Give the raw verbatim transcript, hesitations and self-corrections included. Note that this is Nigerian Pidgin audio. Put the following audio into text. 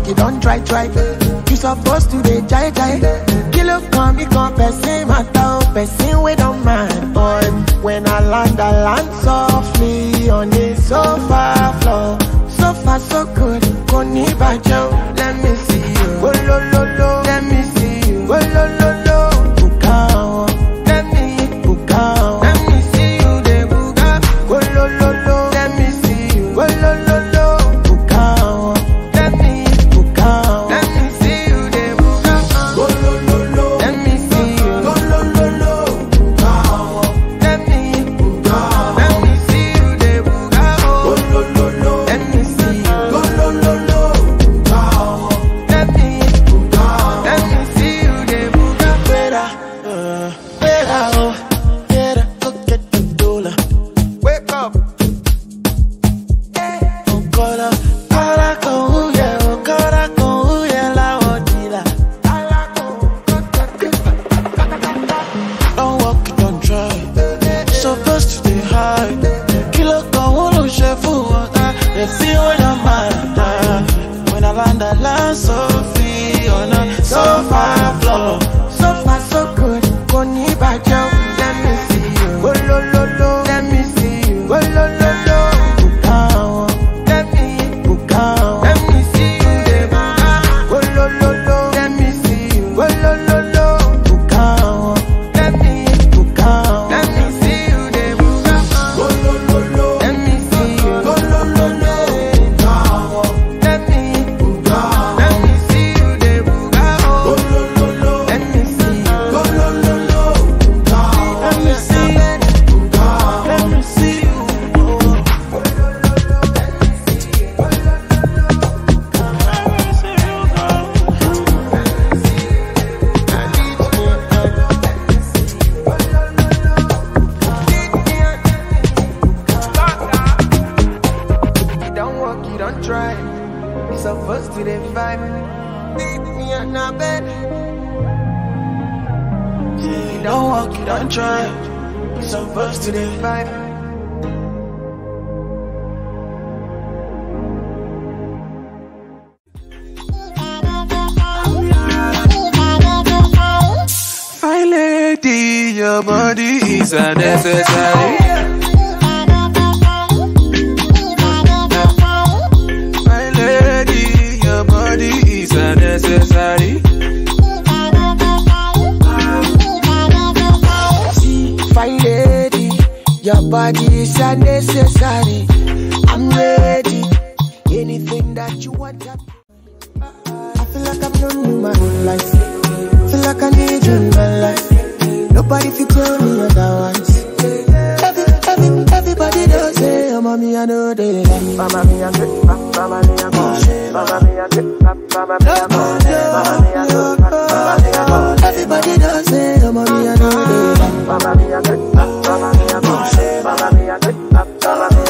you don't try, try. You supposed to be jai jai. Kilo come, you come, person, matter, person, we don't mind, boy. When I land, I land softly on the sofa floor. So far, so good, koni baje. Let me see you, go lo lo lo. Let me see you, go lo lo lo. Buga, let me buga. Let me see you, de buga, go lo lo lo. Let me see you, go lo lo lo. Buga, let me buga. Let me see you, de buga, go lo lo lo. Let me see you, go lo lo lo. Buga, let me buga. Let me see you, de buga, go lo lo lo. Let me see you, go lo lo lo. Buga, let me buga. Let me see you, de buga. Gbe'ra, uh, Gbe'ra, oh, Gbe'ra, go get the dollar. Wake up. Oh, Gbe'ra, Gbe'ra, go, yeah, oh, Gbe'ra, go, yeah, la odila. Don't walk, don't try. Supposed to stay high. Kilo go, wolo shefu water. They feel when I'm mad. When I land, I land so free on a sofa floor. So far, so good. Koni baje. Let me see you. Go lo lo lo. Let me see you. Go lo lo lo. Buga. Let me buga. Let me see you. De buga. Go lo lo lo. Let me see you. Go lo lo lo. Buga. Let me buga. Let me see you. De buga. Go lo lo lo. Let me see you. Go lo lo lo. Buga. Let me buga. Let me see you. De buga. Go lo lo lo. Let me see you. Go lo lo lo. Buga. Let me see you. Buga. Let me see you. You don't walk, you don't try. You supposed to the vibe. Leave me on the bed. You don't walk, you don't try. You supposed to the vibe. Fine lady, your body is unnecessary. Fine lady, your body is unnecessary. Fine lady, your body is unnecessary. I'm ready. Anything that you want. I feel like I've known you my whole life. Feel like I need you in my life. Nobody fit tell me otherwise. Every, every, everybody does say, oh, mommy, I know they like. Mama, me, I'm good. Mama, me, I'm good. Mama, me, I'm good. Mama, me, I'm good. Mama, me, I'm good. Mama, me, I'm good. Everybody does say, oh, mommy, I know they like. Mama, me, I'm good. Mama, me, I'm good. Mama, me, I'm good. Mama, me,